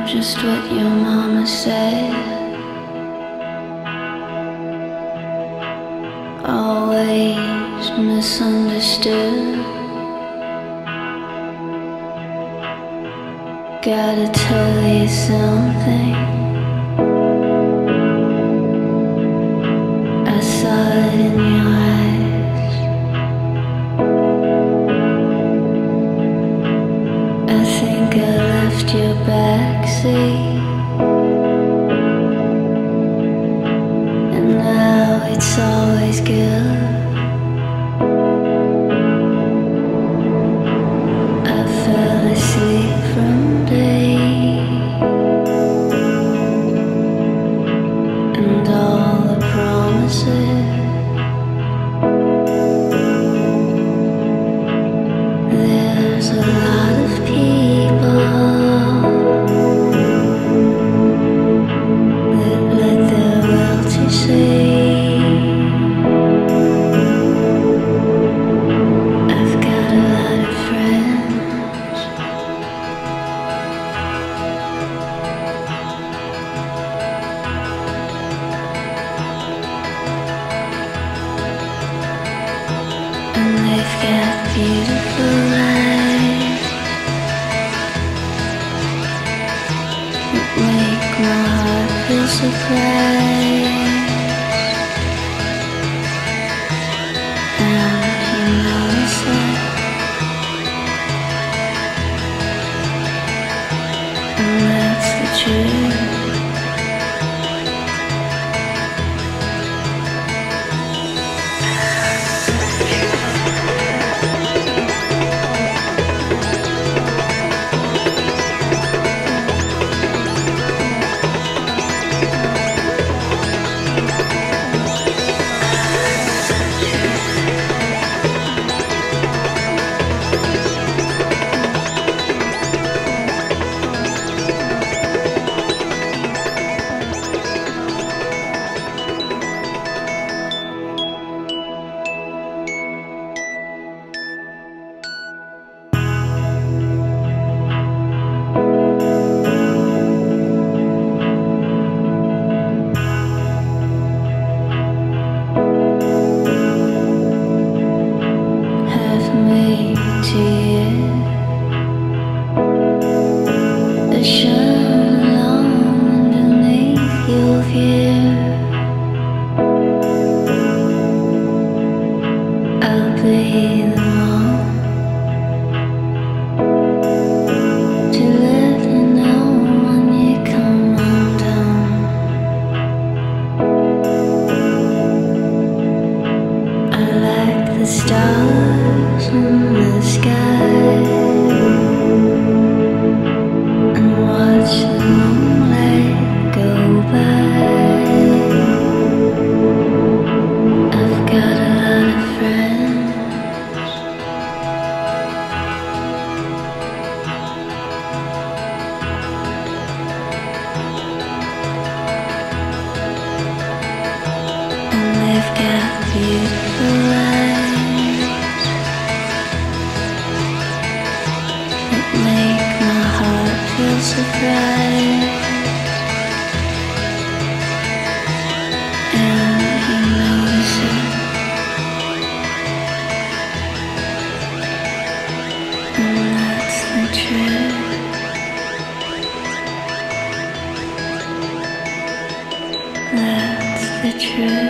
just what your mama said. Always misunderstood. Gotta tell you something. I saw it in your eyes. I think I left your backseat, and now it's always good. I fell asleep from day, and all the promises. There's a lot of people that let their wealthy say, I've got a lot of friends. And they've got beautiful lives that make my heart feel surprised. And you notice that, and that's the truth. To you, the shine alone underneath your view. I'll be the one to let you know when you come undone. I like the stars in the sky, and watch the moonlight go by. I've got a lot of friends. And they've got beautiful lives that make my heart feel surprised. And he knows it, and that's the truth. That's the truth.